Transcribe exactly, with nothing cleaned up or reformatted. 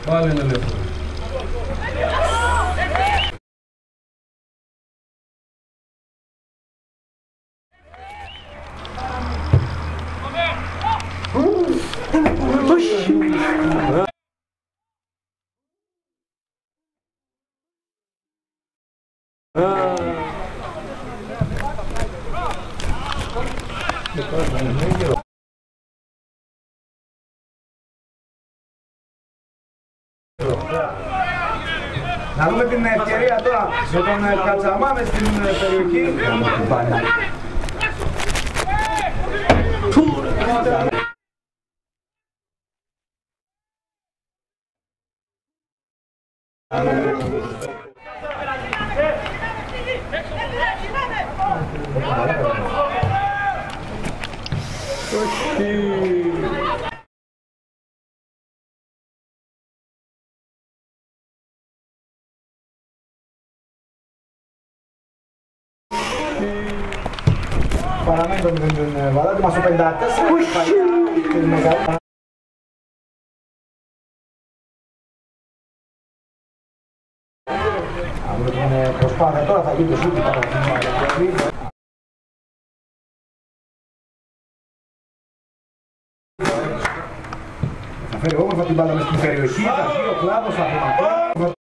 Πάλι είναι ελεύθερο. Να δούμε την ευκαιρία τώρα με τον Κατσαμά μες στην περιοχή. Παραμένει το μηδέν την Βαλάτη μας το πενήντα τέσσερα. Αν με την προσπάθεια τώρα θα γίνει το σούτ πάνω. Θα φέρει όμορφα την μπάλα μες στην περιοχή, θα βγει ο κλάδος από μακριά.